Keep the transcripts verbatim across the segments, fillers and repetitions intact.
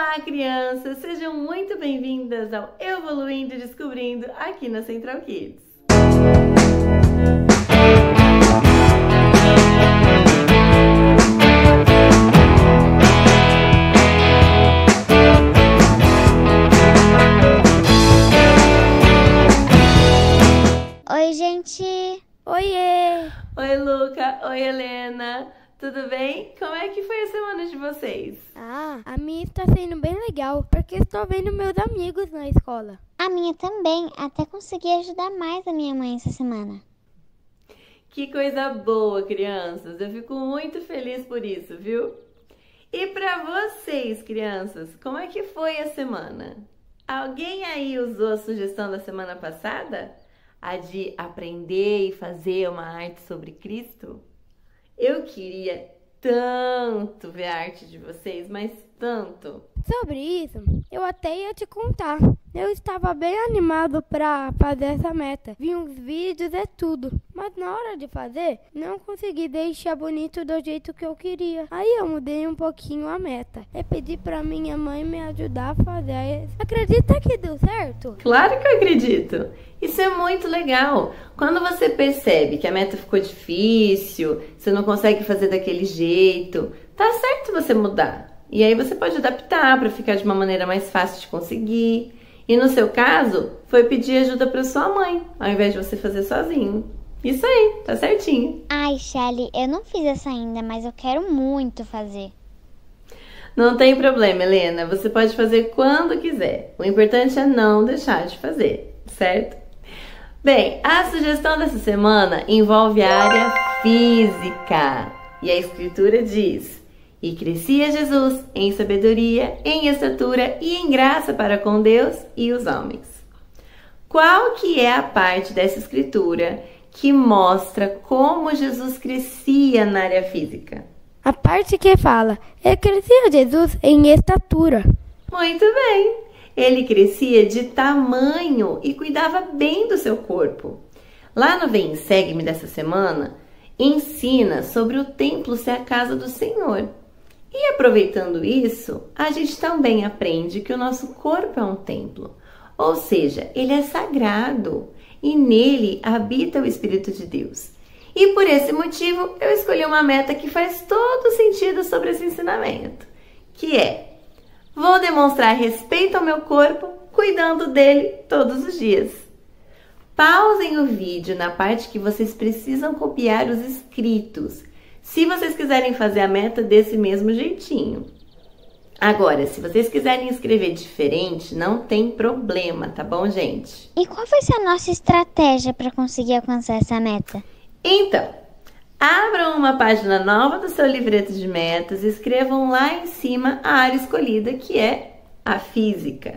Olá, crianças! Sejam muito bem-vindas ao Evoluindo e Descobrindo aqui na Central Kids. Oi, gente! Oiê! Oi, Luca! Oi, Helena! Tudo bem? Como é que foi a semana de vocês? Ah, a minha está sendo bem legal, porque estou vendo meus amigos na escola. A minha também, até consegui ajudar mais a minha mãe essa semana. Que coisa boa, crianças! Eu fico muito feliz por isso, viu? E para vocês, crianças, como é que foi a semana? Alguém aí usou a sugestão da semana passada? A de aprender e fazer uma arte sobre Cristo? Eu queria tanto ver a arte de vocês, mas tanto. Sobre isso, eu até ia te contar. Eu estava bem animado para fazer essa meta. Vi uns vídeos e tudo. Mas na hora de fazer, não consegui deixar bonito do jeito que eu queria. Aí eu mudei um pouquinho a meta. E pedi para minha mãe me ajudar a fazer. Acredita que deu certo? Claro que eu acredito. Isso é muito legal. Quando você percebe que a meta ficou difícil, você não consegue fazer daquele jeito, tá certo você mudar. E aí você pode adaptar para ficar de uma maneira mais fácil de conseguir. E no seu caso, foi pedir ajuda para sua mãe, ao invés de você fazer sozinho. Isso aí, tá certinho. Ai, Shelly, eu não fiz essa ainda, mas eu quero muito fazer. Não tem problema, Helena. Você pode fazer quando quiser. O importante é não deixar de fazer, certo? Bem, a sugestão dessa semana envolve a área física. E a escritura diz: e crescia Jesus em sabedoria, em estatura e em graça para com Deus e os homens. Qual que é a parte dessa escritura que mostra como Jesus crescia na área física? A parte que fala, e crescia Jesus em estatura. Muito bem! Ele crescia de tamanho e cuidava bem do seu corpo. Lá no Vem e Segue-me dessa semana, ensina sobre o templo ser a casa do Senhor. E aproveitando isso, a gente também aprende que o nosso corpo é um templo. Ou seja, ele é sagrado e nele habita o Espírito de Deus. E por esse motivo, eu escolhi uma meta que faz todo sentido sobre esse ensinamento, que é: vou demonstrar respeito ao meu corpo, cuidando dele todos os dias. Pausem o vídeo na parte que vocês precisam copiar os escritos, se vocês quiserem fazer a meta desse mesmo jeitinho. Agora, se vocês quiserem escrever diferente, não tem problema, tá bom, gente? E qual vai ser a nossa estratégia para conseguir alcançar essa meta? Então, abram uma página nova do seu livreto de metas e escrevam lá em cima a área escolhida, que é a física.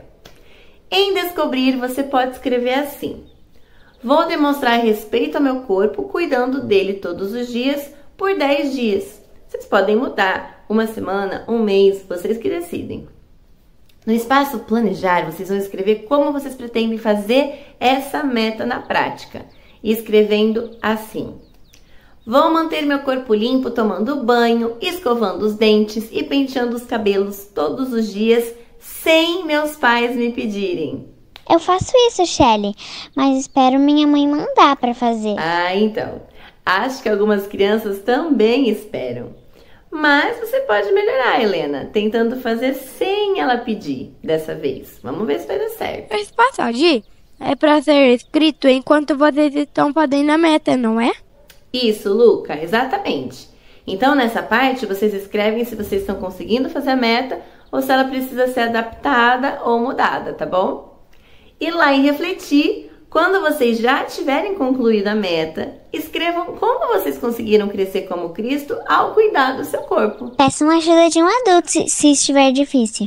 Em descobrir, você pode escrever assim: vou demonstrar respeito ao meu corpo, cuidando dele todos os dias, por dez dias. Vocês podem mudar, uma semana, um mês, vocês que decidem. No espaço planejar, vocês vão escrever como vocês pretendem fazer essa meta na prática. Escrevendo assim: vou manter meu corpo limpo tomando banho, escovando os dentes e penteando os cabelos todos os dias, sem meus pais me pedirem. Eu faço isso, Shelly, mas espero minha mãe mandar para fazer. Ah, então. Acho que algumas crianças também esperam. Mas você pode melhorar, Helena, tentando fazer sem ela pedir dessa vez. Vamos ver se vai dar certo. Esse passagem é para ser escrito enquanto vocês estão fazendo a meta, não é? Isso, Luca, exatamente. Então, nessa parte, vocês escrevem se vocês estão conseguindo fazer a meta ou se ela precisa ser adaptada ou mudada, tá bom? E lá em refletir, quando vocês já tiverem concluído a meta, escrevam como vocês conseguiram crescer como Cristo ao cuidar do seu corpo. Peçam ajuda de um adulto se, se estiver difícil.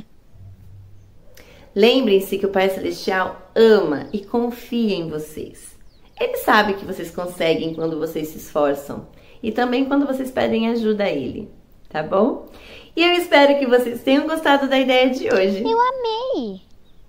Lembrem-se que o Pai Celestial ama e confia em vocês. Ele sabe que vocês conseguem quando vocês se esforçam e também quando vocês pedem ajuda a Ele, tá bom? E eu espero que vocês tenham gostado da ideia de hoje. Eu amei!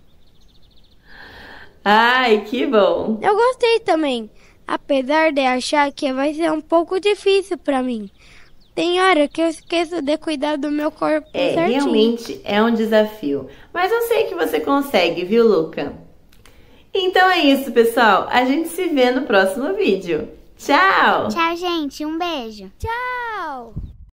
Ai, que bom! Eu gostei também, apesar de achar que vai ser um pouco difícil para mim, Tem hora que eu esqueço de cuidar do meu corpo É, certinho. realmente é um desafio. Mas eu sei que você consegue, viu, Luca? Então é isso, pessoal. A gente se vê no próximo vídeo. Tchau! Tchau, gente. Um beijo. Tchau!